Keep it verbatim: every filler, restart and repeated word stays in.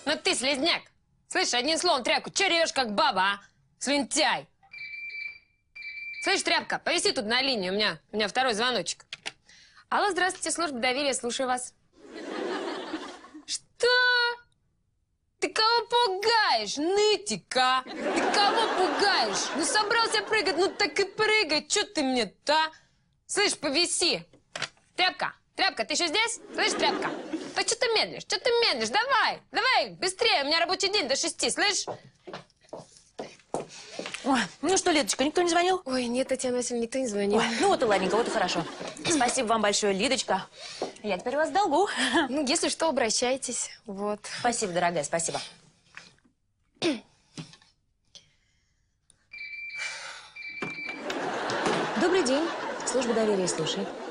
Ну ты слизняк. Слышь, одним словом, тряпку, че ревешь, как баба, а? Слюнтяй. Слышь, тряпка, повиси тут на линии, у меня, у меня второй звоночек. Алло, здравствуйте, служба доверия, слушаю вас. Что? Ты кого пугаешь, нытика? Ты кого пугаешь? Ну собрался прыгать, ну так и прыгай, че ты мне-то, а? Слышь, повиси. Тряпка, тряпка, ты еще здесь? Слышь, тряпка? Да что ты медлишь, что ты медлишь? Давай, давай, быстрее, у меня рабочий день до шести, слышь? Ой, ну что, Лидочка, никто не звонил? Ой, нет, Татьяна Васильевна, никто не звонил. Ой, ну вот и ладненько, вот и хорошо. Спасибо вам большое, Лидочка. Я теперь у вас в долгу. Ну, если что, обращайтесь, вот. Спасибо, дорогая, спасибо. Добрый день. Служба доверия слушает.